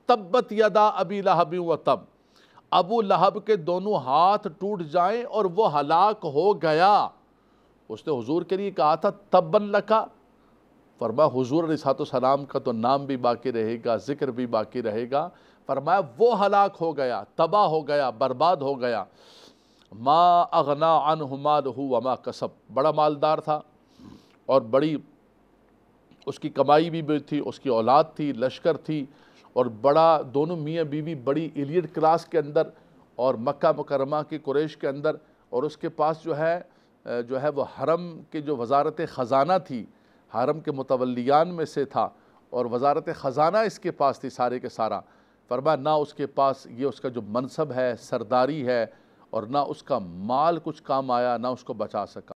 तब्बत यदा अबी लहब व तब, अबू लहब के दोनों हाथ टूट जाएं और वो हलाक हो गया। उसने हुजूर के लिए कहा था तब्बन लका, फरमाया हुजूर अलैहिस्सलाम का तो नाम भी बाकी रहेगा, जिक्र भी बाकी रहेगा। फरमाया वो हलाक हो गया, तबाह हो गया, बर्बाद हो गया। मा अगना अन्हु मालुहु व मा कसब, बड़ा मालदार था और बड़ी उसकी कमाई भी थी, उसकी औलाद थी, लश्कर थी और बड़ा, दोनों मियाँ बीवी बड़ी एलिट क्लास के अंदर और मक्का मुकरमा की कुरैश के अंदर। और उसके पास जो है वो हरम के जो वज़ारत ख़ज़ाना थी, हरम के मुतवल्लियान में से था और वज़ारत ख़ज़ाना इसके पास थी सारे के सारा। फरमाया ना उसके पास ये उसका जो मनसब है, सरदारी है, और ना उसका माल कुछ काम आया, ना उसको बचा सका।